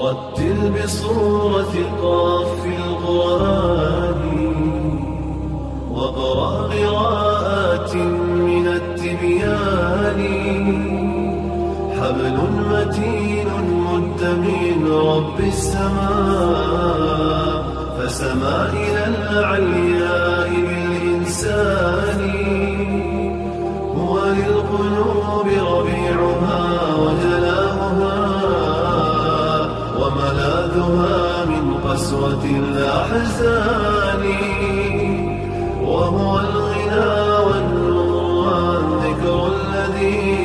رتل بصورة قاف في القرآن واقرأ قراءات من التبيان. حبل متين مد من رب السماء فسما إلى العلياء بالإنسان. هو للقلوب ربيعها وجلاؤها وملاذها من قسوة الأحزان. وهو الغنى والنور والذكر الذي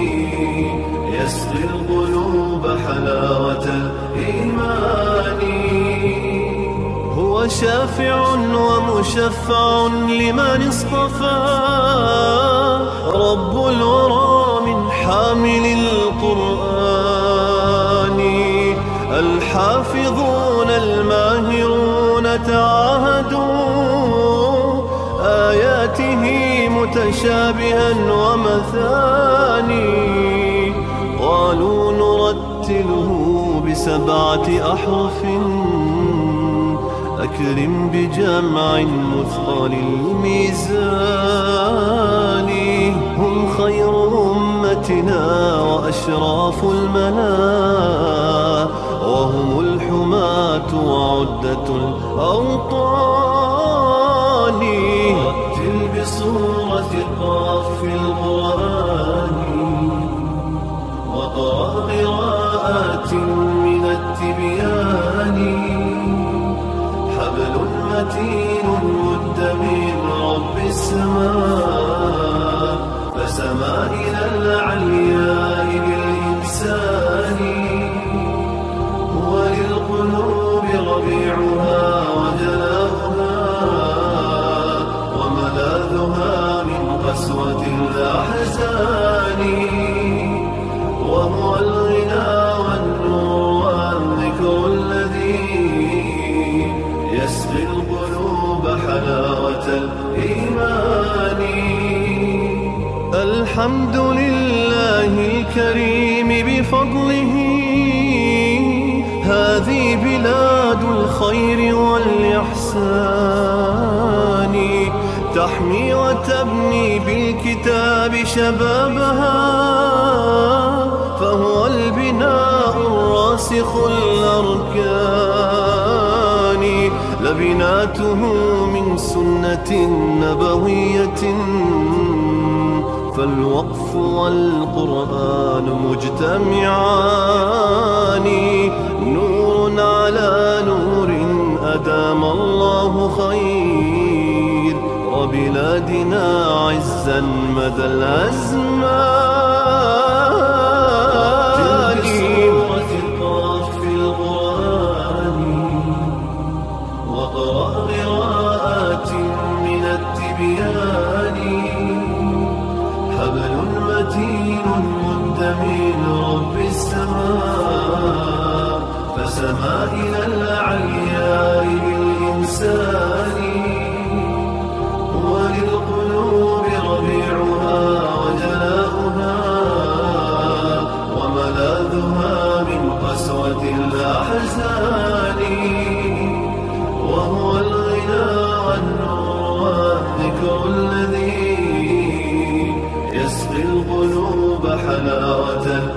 يسقي القلوب حلاوة الإيمان. هو شافع ومشفع لمن اصطفى رب الورى من حامل القرآن. الحافظون الماهرون تعاهدوا آياته متشابها ومثاني. قالوا نرتله ب7 أحرف أكرم بجمع مثقل الميزان. هم خير أمتنا وأشراف الملا وهم الحماة وعدة الأوطان. رتل بصورة قاف في القرآن واقرأ قراءات من التبيان. حبل متين مد من رب السماء فسما إلى العلياء بالإنسان. هو للقلوب ربيعها وجلاؤها وملاذها من قسوة الأحزان. وهو الغنى والنور والذكر الذي يسقي القلوب حلاوة الإيمان. الحمد لله الكريم بفضله هذه بلاد الخير والإحسان. تحمي وتبني بالكتاب شبابها فهو البناء الراسخ الأركان. لبناته من سنة نبوية فالوقف والقرآن مجتمعان. نور على نور أدام الله خير وبلادنا عزا مدى الأزمان. بصورة قاف في القرآن واقرأ قراءات من التبيان. حبل متين مد من رب السماء فسما إلى العلياء بالإنسان. هو للقلوب ربيعها وجلاؤها وملاذها من قسوة الأحزان. وهو الغنى والنور والذكر الذي يسقي القلوب حلاوة